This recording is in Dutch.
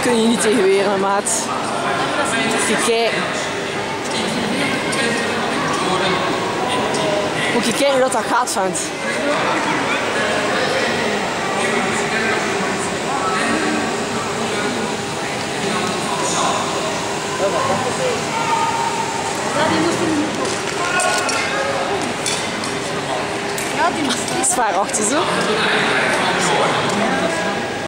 kun je niet tegen weer, hè, maat. Kijk. Moet je kijken hoe dat gaat, vent. Ja, die moest zwaar achter zo.